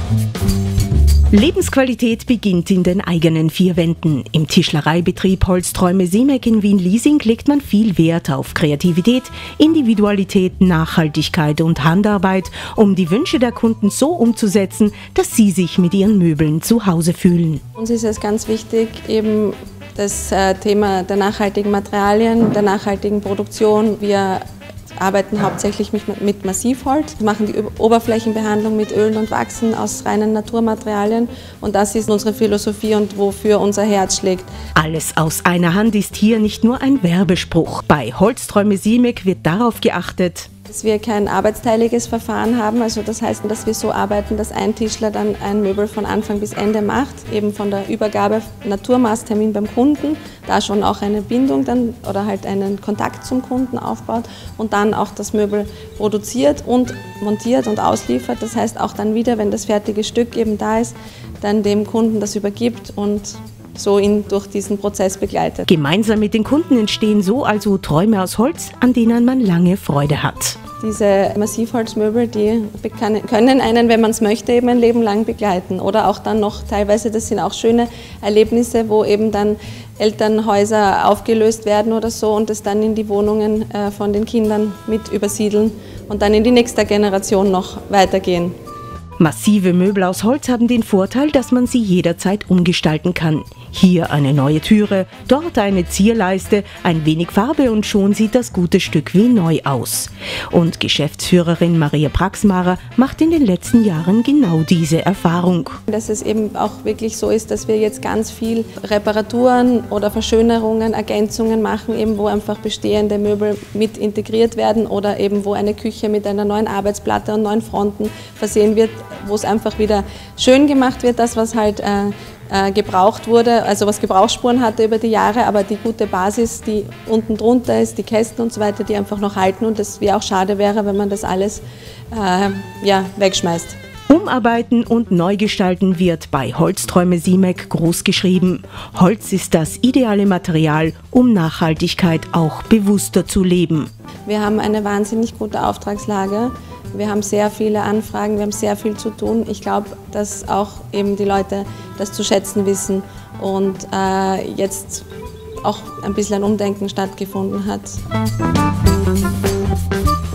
Lebensqualität beginnt in den eigenen vier Wänden. Im Tischlereibetrieb Holzträume Simek in Wien-Liesing legt man viel Wert auf Kreativität, Individualität, Nachhaltigkeit und Handarbeit, um die Wünsche der Kunden so umzusetzen, dass sie sich mit ihren Möbeln zu Hause fühlen. Uns ist es ganz wichtig, eben das Thema der nachhaltigen Materialien, der nachhaltigen Produktion. Wir arbeiten hauptsächlich mit Massivholz, machen die Oberflächenbehandlung mit Ölen und Wachsen aus reinen Naturmaterialien und das ist unsere Philosophie und wofür unser Herz schlägt. Alles aus einer Hand ist hier nicht nur ein Werbespruch. Bei Holzträume Simek wird darauf geachtet, dass wir kein arbeitsteiliges Verfahren haben, also das heißt, dass wir so arbeiten, dass ein Tischler dann ein Möbel von Anfang bis Ende macht, eben von der Übergabe Naturmaßtermin beim Kunden, da schon auch eine Bindung dann oder halt einen Kontakt zum Kunden aufbaut und dann auch das Möbel produziert und montiert und ausliefert. Das heißt auch dann wieder, wenn das fertige Stück eben da ist, dann dem Kunden das übergibt und so ihn durch diesen Prozess begleitet. Gemeinsam mit den Kunden entstehen so also Träume aus Holz, an denen man lange Freude hat. Diese Massivholzmöbel, die können einen, wenn man es möchte, eben ein Leben lang begleiten. Oder auch dann noch teilweise, das sind auch schöne Erlebnisse, wo eben dann Elternhäuser aufgelöst werden oder so und es dann in die Wohnungen von den Kindern mit übersiedeln und dann in die nächste Generation noch weitergehen. Massive Möbel aus Holz haben den Vorteil, dass man sie jederzeit umgestalten kann. Hier eine neue Türe, dort eine Zierleiste, ein wenig Farbe und schon sieht das gute Stück wie neu aus. Und Geschäftsführerin Maria Praxmarer macht in den letzten Jahren genau diese Erfahrung. Dass es eben auch wirklich so ist, dass wir jetzt ganz viel Reparaturen oder Verschönerungen, Ergänzungen machen, eben wo einfach bestehende Möbel mit integriert werden oder eben wo eine Küche mit einer neuen Arbeitsplatte und neuen Fronten versehen wird, wo es einfach wieder schön gemacht wird, das was halt gebraucht wurde, also was Gebrauchsspuren hatte über die Jahre, aber die gute Basis, die unten drunter ist, die Kästen und so weiter, die einfach noch halten und es wie auch schade wäre, wenn man das alles wegschmeißt. Umarbeiten und Neugestalten wird bei Holzträume Simek groß geschrieben. Holz ist das ideale Material, um Nachhaltigkeit auch bewusster zu leben. Wir haben eine wahnsinnig gute Auftragslage. Wir haben sehr viele Anfragen, wir haben sehr viel zu tun. Ich glaube, dass auch eben die Leute das zu schätzen wissen und jetzt auch ein bisschen ein Umdenken stattgefunden hat.